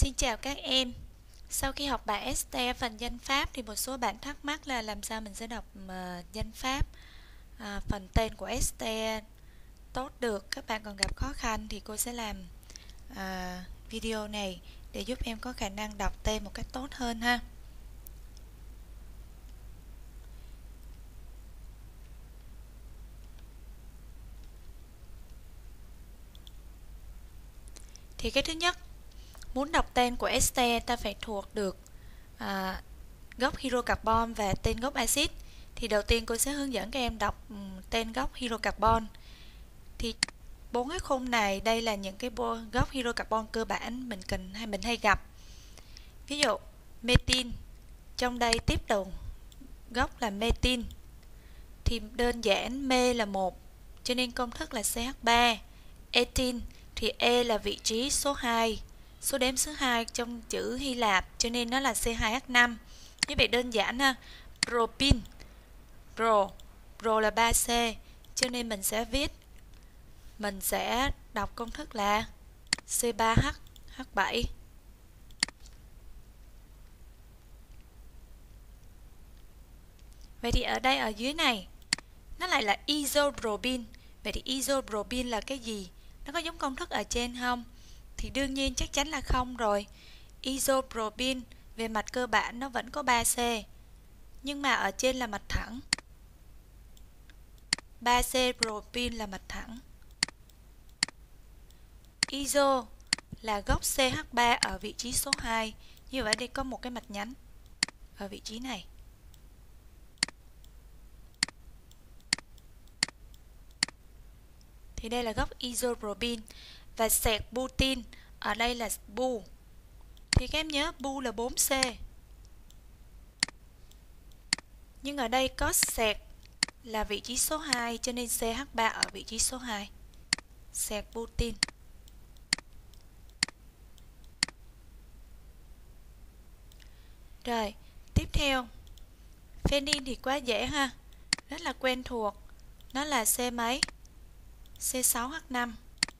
Xin chào các em. Sau khi học bài ester phần danh pháp thì một số bạn thắc mắc là làm sao mình sẽ đọc danh pháp phần tên của ester tốt được. Các bạn còn gặp khó khăn thì cô sẽ làm video này để giúp em có khả năng đọc tên một cách tốt hơn ha. Thì cái thứ nhất, muốn đọc tên của ester ta phải thuộc được gốc hydrocarbon và tên gốc axit. Thì đầu tiên cô sẽ hướng dẫn các em đọc tên gốc hydrocarbon. Thì bốn cái khung này đây là những cái gốc hydrocarbon cơ bản mình hay gặp. Ví dụ methyl, trong đây tiếp đầu gốc là methyl thì đơn giản me là 1 cho nên công thức là CH3. Ethyl thì E là vị trí số 2, số đếm số 2 trong chữ Hy Lạp cho nên nó là C2H5. Như vậy đơn giản ha. Propene, Pro là 3C cho nên mình sẽ đọc công thức là C3H7. Vậy thì ở đây ở dưới này nó lại là isopropene. Vậy thì isopropene là cái gì? Nó có giống công thức ở trên không? Thì đương nhiên chắc chắn là không rồi. Isopropene về mặt cơ bản nó vẫn có 3C. Nhưng mà ở trên là mặt thẳng. 3C propene là mặt thẳng. Iso là gốc CH3 ở vị trí số 2. Như vậy đây có một cái mặt nhánh ở vị trí này. Thì đây là gốc isopropene. Và sẹt butin ở đây là bu. Thì các em nhớ bu là 4C. Nhưng ở đây có sẹt là vị trí số 2 cho nên CH3 ở vị trí số 2. Sẹt butin. Rồi, tiếp theo phenyl thì quá dễ ha. Rất là quen thuộc. Nó là C mấy? C6H5.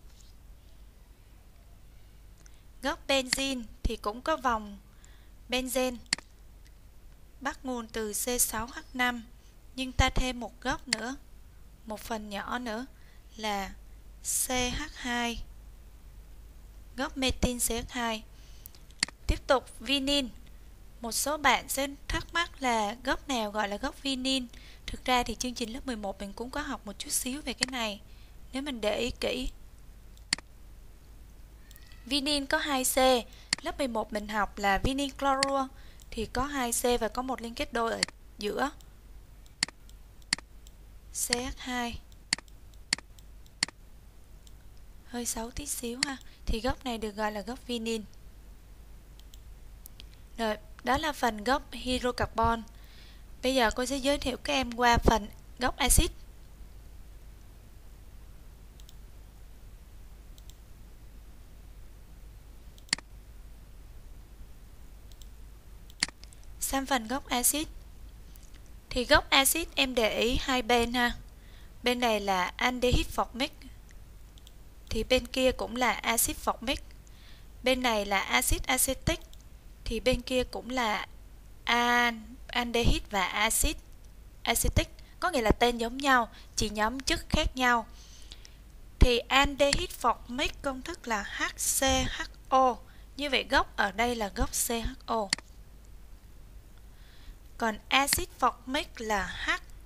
Gốc benzene thì cũng có vòng benzen bắt nguồn từ C6H5 nhưng ta thêm một gốc nữa, một phần nhỏ nữa là CH2, gốc methyl CH2. Tiếp tục vinyl. Một số bạn sẽ thắc mắc là gốc nào gọi là gốc vinyl. Thực ra thì chương trình lớp 11 mình cũng có học một chút xíu về cái này nếu mình để ý kỹ. Vinyl có 2C. Lớp 11 mình học là vinyl chlorua thì có 2C và có một liên kết đôi ở giữa. CH2. Hơi xấu tí xíu ha. Thì gốc này được gọi là gốc vinyl. Rồi, đó là phần gốc hydrocarbon. Bây giờ cô sẽ giới thiệu các em qua phần gốc axit. Sang phần gốc axit. Thì gốc axit em để ý hai bên ha. Bên này là aldehyde formic. Thì bên kia cũng là axit formic. Bên này là axit acetic. Thì bên kia cũng là aldehyde và axit acetic. Có nghĩa là tên giống nhau, chỉ nhóm chất khác nhau. Thì aldehyde formic công thức là HCHO. Như vậy gốc ở đây là gốc CHO. Còn axit formic là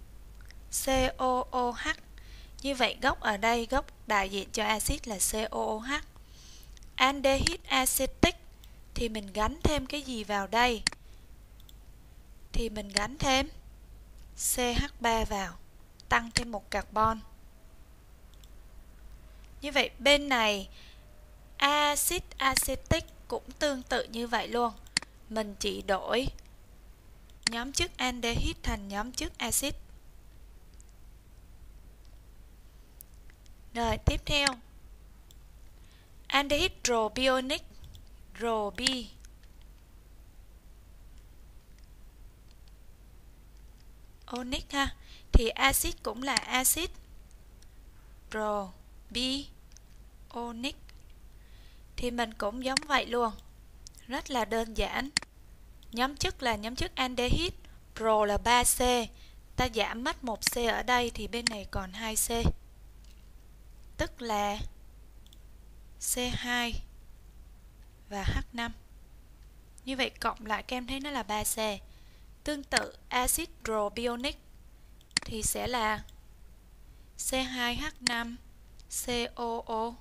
HCOOH. Như vậy gốc ở đây, gốc đại diện cho axit là COOH. Aldehyde acetic thì mình gắn thêm cái gì vào đây? Thì mình gắn thêm CH3 vào, tăng thêm một carbon. Như vậy bên này axit acetic cũng tương tự như vậy luôn. Mình chỉ đổi nhóm chất aldehyde thành nhóm chất axit. Rồi tiếp theo. Aldehyde propionic, propionic ha. Thì axit cũng là axit propionic. Thì mình cũng giống vậy luôn. Rất là đơn giản. Nhóm chất là nhóm chất aldehyde, pro là 3C. Ta giảm mất 1C ở đây thì bên này còn 2C. Tức là C2 và H5. Như vậy cộng lại các em thấy nó là 3C. Tương tự axit propionic thì sẽ là C2H5 COOH.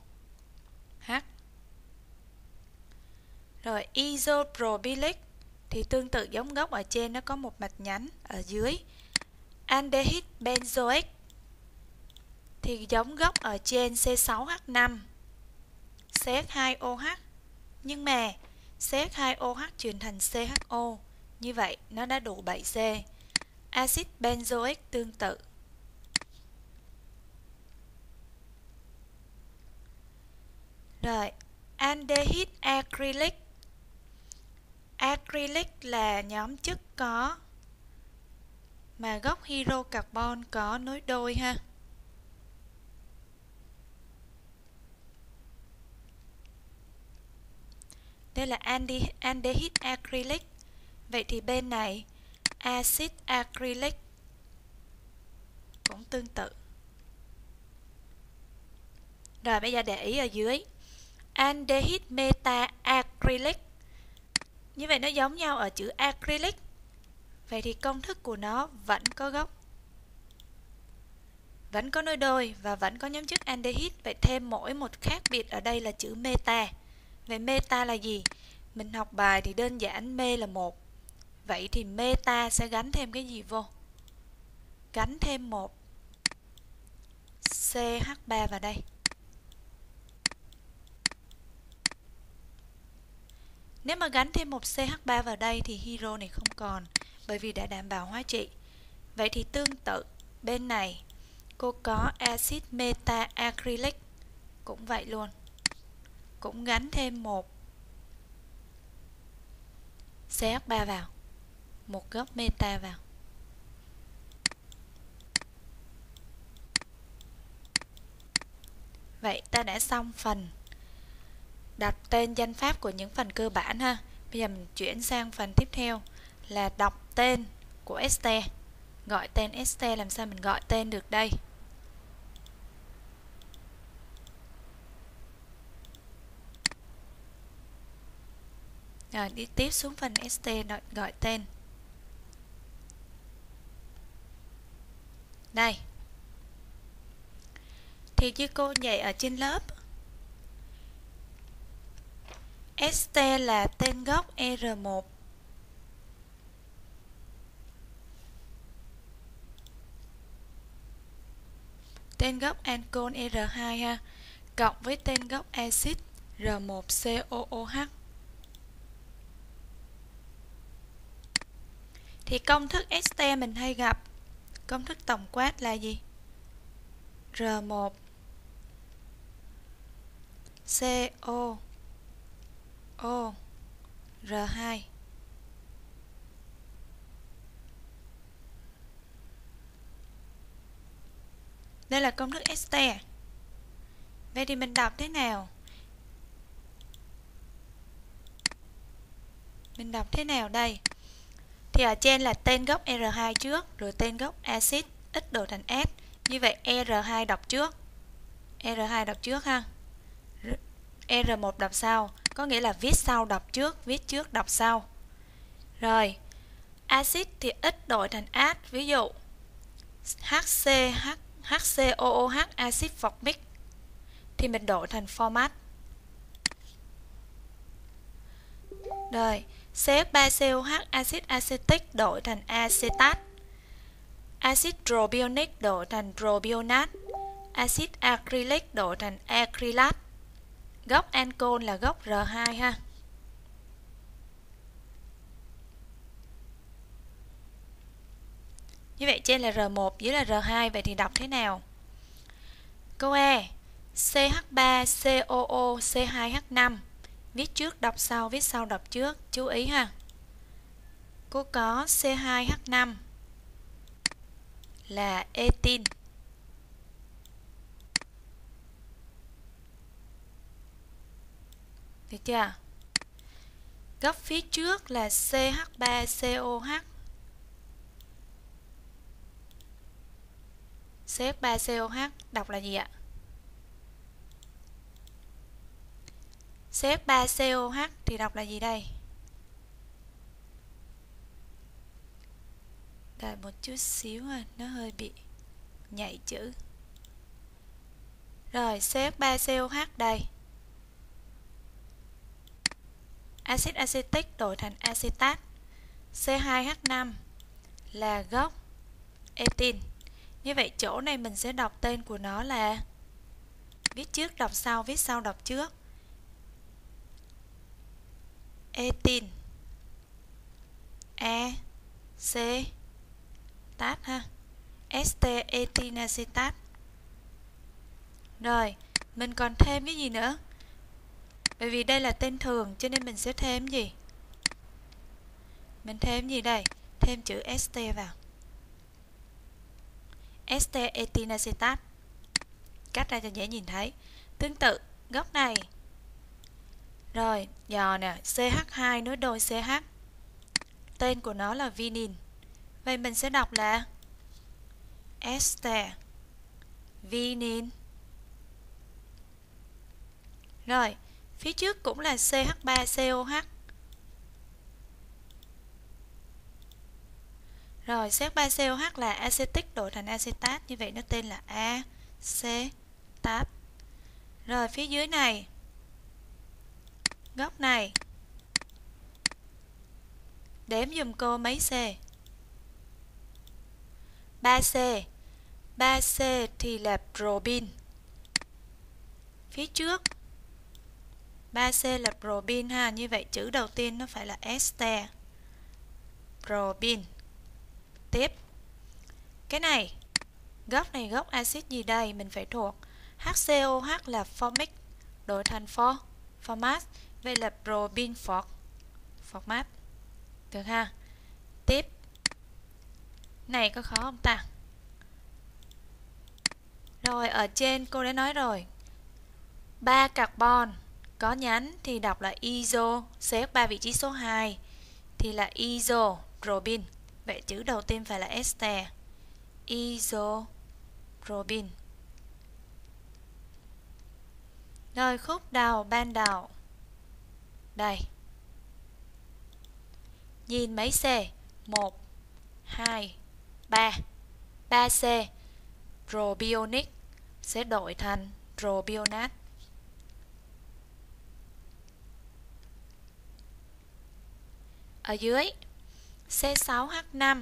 Rồi isopropylic thì tương tự giống gốc ở trên, nó có một mạch nhánh ở dưới. Aldehyde benzoic thì giống gốc ở trên C6H5 CH2OH, nhưng mà CH2OH chuyển thành CHO. Như vậy nó đã đủ 7C. Axit benzoic tương tự. Rồi, aldehyde acrylic. Acrylic là nhóm chất có mà gốc hydrocarbon có nối đôi ha. Đây là aldehyde acrylic. Vậy thì bên này axit acrylic cũng tương tự. Rồi bây giờ để ý ở dưới. Aldehyde meta acrylic. Như vậy nó giống nhau ở chữ acrylic. Vậy thì công thức của nó vẫn có gốc, vẫn có nối đôi và vẫn có nhóm chất aldehyde. Vậy thêm mỗi một khác biệt ở đây là chữ meta. Vậy meta là gì? Mình học bài thì đơn giản, me là 1. Vậy thì meta sẽ gắn thêm cái gì vô? Gắn thêm một CH3 vào đây. Nếu mà gắn thêm một CH3 vào đây thì hydro này không còn, bởi vì đã đảm bảo hóa trị. Vậy thì tương tự bên này cô có axit meta acrylic cũng vậy luôn, cũng gắn thêm một CH3 vào, một gốc meta vào. Vậy ta đã xong phần đặt tên danh pháp của những phần cơ bản ha. Bây giờ mình chuyển sang phần tiếp theo là đọc tên của ester. Gọi tên ester làm sao mình gọi tên được đây? Rồi đi tiếp xuống phần ester gọi tên. Đây. Thì như cô dạy ở trên lớp, ester là tên gốc R1. Tên gốc ancol R2 ha, cộng với tên gốc axit R1COOH. Thì công thức ester mình hay gặp, công thức tổng quát là gì? R1 CO O R2. Đây là công thức ester. Vậy thì mình đọc thế nào? Mình đọc thế nào đây? Thì ở trên là tên gốc R2 trước, rồi tên gốc axit ít đổi thành S. Như vậy R2 đọc trước. R2 đọc trước ha. R1 đọc sau, có nghĩa là viết sau đọc trước, viết trước đọc sau. Rồi, axit thì ít đổi thành át, ví dụ HCOOH axit formic thì mình đổi thành format. Rồi, CH3COH axit acetic đổi thành acetat. Axit propionic đổi thành propionat. Axit acrylic đổi thành acrylat. Gốc ancol là gốc R2 ha. Như vậy trên là R1, dưới là R2, vậy thì đọc thế nào? Câu E, CH3COO C2H5. Viết trước đọc sau, viết sau đọc trước, chú ý ha. Cô có C2H5 là etin. Được chưa? Góc phía trước là CH3COH. CH3COH đọc là gì ạ? CH3COH thì đọc là gì đây? Đợi một chút xíu nó hơi bị nhảy chữ. Rồi, CH3COH đây. Axit acetic đổi thành acetat. C2H5 là gốc etin. Như vậy chỗ này mình sẽ đọc tên của nó là viết trước đọc sau, viết sau đọc trước. Etin. E C tat ha. Ester etinacetat. Rồi, mình còn thêm cái gì nữa? Bởi vì đây là tên thường cho nên mình sẽ thêm gì? Mình thêm gì đây? Thêm chữ ester vào. Ester etinacetat. Cắt ra cho dễ nhìn thấy. Tương tự, góc này. Rồi, giờ nè, CH2 nối đôi CH. Tên của nó là vinin. Vậy mình sẽ đọc là ester vinin. Rồi, phía trước cũng là CH3COH. Rồi, CH3COH là acetic đổi thành acetat, như vậy nó tên là acetat. Rồi, phía dưới này, góc này, đếm dùm cô mấy C? 3C. 3C thì là propin. Phía trước 3C là propin ha, như vậy chữ đầu tiên nó phải là ester. Propin. Tiếp. Cái này gốc axit gì đây? Mình phải thuộc. HCOH là formic đổi thành format. Vậy là propin format. Được ha. Tiếp. Này có khó không ta? Rồi ở trên cô đã nói rồi. 3 carbon có nhánh thì đọc là iso, CH3 vị trí số 2 thì là isopropin. Vậy chữ đầu tiên phải là ester. Isopropin. Rồi khúc đầu ban đầu. Đây. Nhìn mấy C? 1 2 3. 3C propionic sẽ đổi thành propionat. Ở dưới C6H5.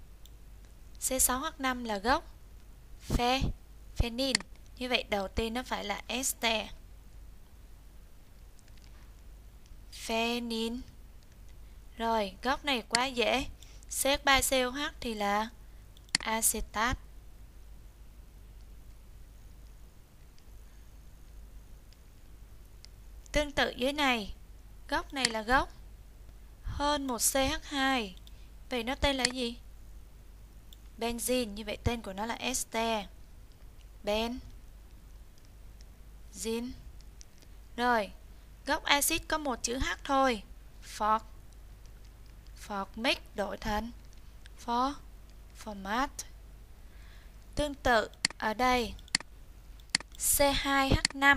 C6H5 là gốc phenin. Như vậy đầu tiên nó phải là ester. Phenin. Rồi, gốc này quá dễ. CH3COH thì là acetat. Tương tự dưới này, gốc này là gốc hơn một CH2. Vậy nó tên là gì? Benzene, như vậy tên của nó là ester. Benzene. Rồi, gốc axit có một chữ H thôi. Formic đổi thành format. Tương tự ở đây C2H5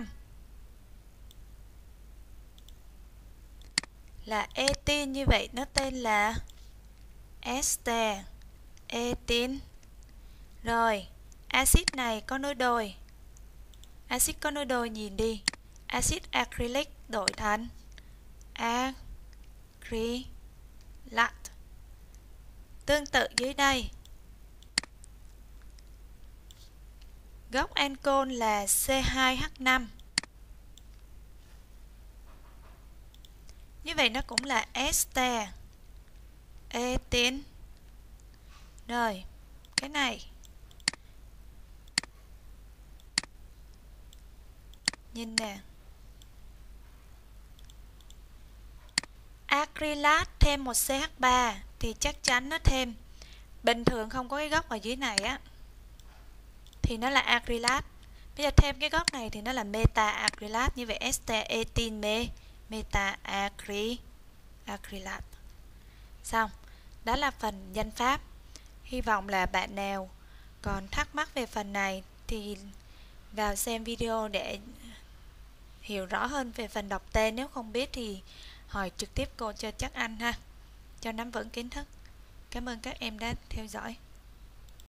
là etin, như vậy nó tên là ester etin. Rồi, axit này có nối đôi. Axit có nối đôi nhìn đi. Axit acrylic đổi thành acrylat. Tương tự dưới đây. Gốc ancol là C2H5. Như vậy nó cũng là ester etin. Rồi, cái này nhìn nè. Acrylat thêm một CH3 thì chắc chắn nó thêm. Bình thường không có cái gốc ở dưới này á thì nó là acrylat. Bây giờ thêm cái gốc này thì nó là meta acrylat. Như vậy ester etin meta acrylat. acrylat. Xong, đó là phần danh pháp. Hy vọng là bạn nào còn thắc mắc về phần này thì vào xem video để hiểu rõ hơn về phần đọc tên. Nếu không biết thì hỏi trực tiếp cô cho chắc ăn ha, cho nắm vững kiến thức. Cảm ơn các em đã theo dõi.